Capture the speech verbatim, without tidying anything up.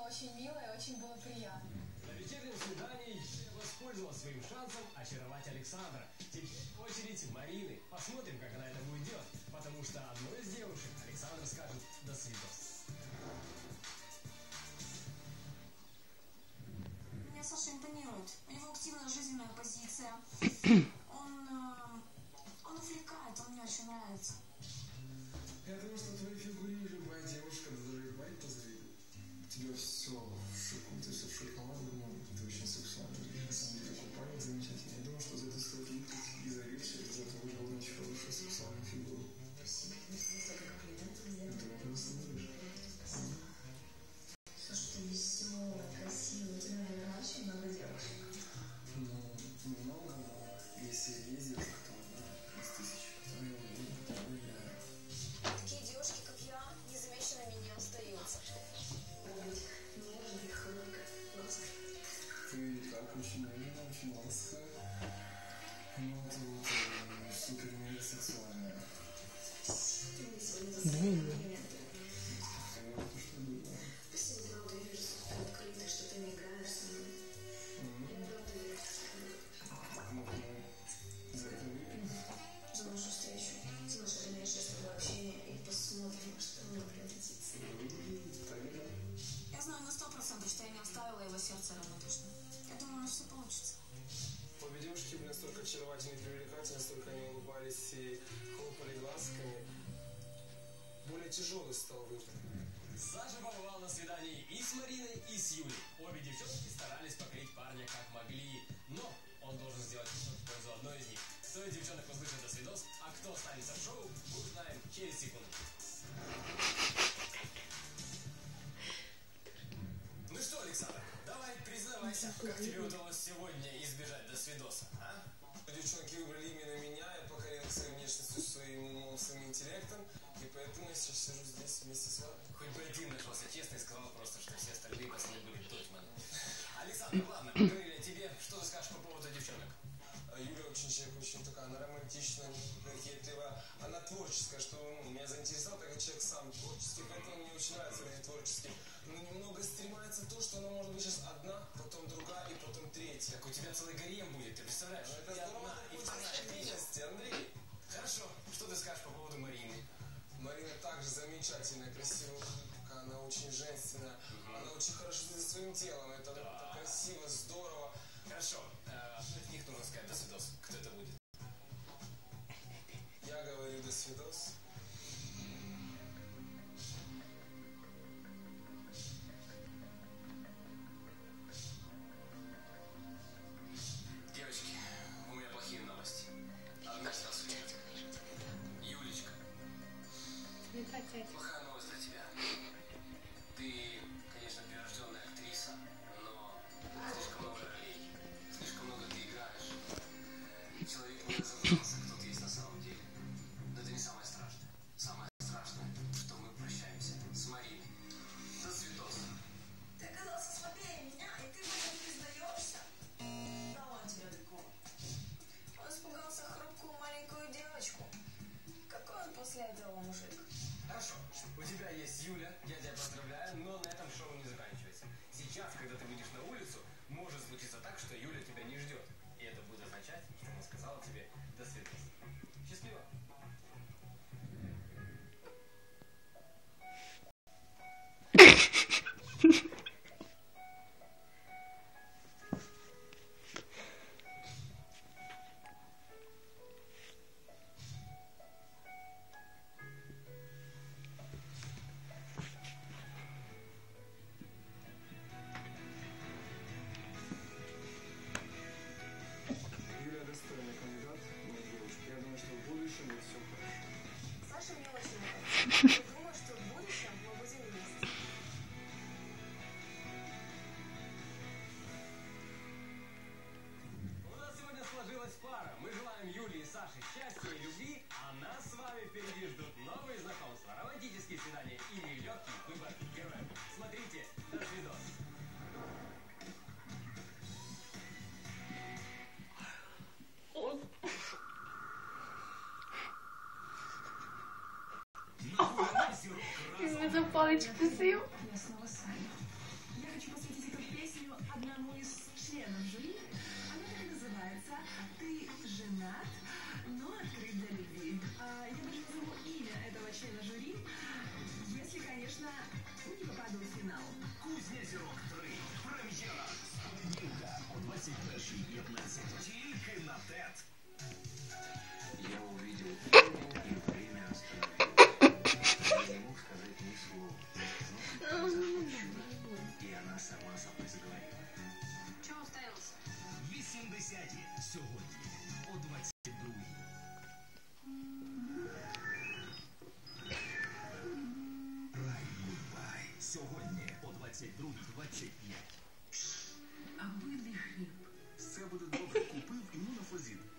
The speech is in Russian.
очень мило и очень было приятно. На вечернем свидании воспользовалась своим шансом очаровать Александра. Теперь очередь Марины. Посмотрим, как она это будет делать, потому что одной из девушек Александр скажет «до свидос». Меня Саша импонирует. У него активная жизненная позиция. Он, э, он увлекает, он мне очень нравится. Я думаю, что твоей фигуре любая девушка, даже мать позавидует. У тебя все в шоку, ты все в шоколаде, ты очень сексуальный. На самом деле, купальник замечательный. Я думаю, что за это стоит выпить и зависши из этого выжил очень хорошую сексуальную фигуру. Спасибо. Столько комплиментов сделал. Думаю, заслужишь. Спасибо. Слушай, ты веселая, красивая. У тебя, наверное, очень много девушек. Ну, немного, но если есть девушка, то одна из тысячи, которые я уверяю. Такие девушки, как я, незамеченными не остаются. Может быть, нежная, хрупкая, ласковая. Ты так очень нежная, очень ласковая. Ну, это вот э, супер-мега сексуальная. Ты мне сегодня заставил комплименты. Понятно, что да. Спасибо, правда, я вижу, что ты открытый, что ты не играешь со мной. Я правда верю, что ты любишь. Может, мы за это выпьем? За нашу встречу, за наше дальнейшее с тобой общение и посмотрим, что оно превратится. Тогда. Я знаю на сто процентов, что я не оставила его сердце равнодушно. Я думаю, все получится. Обе девушки были настолько очаровательны и привлекательны, настолько они улыбались и хлопали глазками. Более тяжелый стал выбор. Саша побывал на свидании и с Мариной, и с Юлей. Обе девчонки старались покорить парня как могли, но он должен сделать что-то в пользу одной из них. Кто из девчонок услышит «до свидос», а кто останется в шоу, мы узнаем через секунду. Ну что, Александр, давай признавайся, как тебе удалось сегодня избежать «до свидоса», а? Девчонки выбрали именно меня, я покорил своей внешностью, своим умом, своим интеллектом, и поэтому я сейчас сижу здесь вместе с вами. Хоть бы один нашелся честно и сказал просто, что все остальные пацаны были дочманы. Александр, ладно, поговорили о тебе. Что ты скажешь по поводу девчонок? Юля очень человек, очень такая, она романтичная, кокетливая, она творческая, что ну, меня заинтересовал, так как человек сам творческий, поэтому мне очень нравятся люди творческие. Но немного стремается то, что она может быть сейчас одна, потом другая и потом третья. Так у тебя целый гарем будет, ты представляешь? Но это И здорово, одна, и и вторая, и третья. вместе, Андрей. Хорошо, что ты скажешь по поводу Марины? Марина также замечательная, красивая, она очень женственная, mm-hmm. Она очень хорошо следит за своим телом, это, да. Это красиво, здорово. Хорошо, э, от них нужно сказать «до свидос». Кто это будет? Я говорю «до свидос». Девочки, у меня плохие новости. Одна сразу уйдет. Юлечка. Плохая новость для тебя. Ты, конечно, прирожденная актриса, но слишком много ролей, слишком много ты играешь. Человек не разобрался, кто ты есть на самом деле. Но это не самое страшное. Самое страшное, что мы прощаемся с Мариной. До свидос. Ты оказался слабее меня, и ты в этом признаешься? Да ладно тебя далеко. Он испугался хрупкую маленькую девочку. Какой он после этого мужик? Хорошо, у тебя есть Юля, я тебя поздравляю, но на этом шоу не заканчивается. Сейчас, когда ты выйдешь на улицу, может случиться так, что Юля тебя не ждет. И это будет означать, что она сказала тебе «до свидания». Счастливо! Юля достойный кандидат, моя девушка. Я думаю, что в будущем будет все хорошо. Саша мне очень нравится. Я думаю, что в будущем мы будем вместе. У нас сегодня сложилась пара. Мы желаем Юле и Саше счастья и любви, а нас с вами впереди ждут новые знакомства, романтические свидания или легкий выбор героев. Смотрите, до свидос. Ты мне за палочку съел? Я снова с вами. Я я хочу посвятить эту песню одному из членов жюри. Она так и называется «Ты женат, но открыт для любви». А, я даже назову имя этого члена жюри, если, конечно, не попаду в финал. Кузня зірок три. Прем'єра. Сподівка о двадцять першій п'ятнадцять. Тільки на ТЕТ. Я увидел время, и время остановилось. Я не мог сказать ни слова. Но произошло чудо, и она сама собой заговорила. Чего уставился? вісімдесяті. Сьогодні о двадцять другій. Рай Гудбай. Сьогодні о двадцять другій двадцять п'ять. А были хлеб. Все буде добре. Купив імунофозін.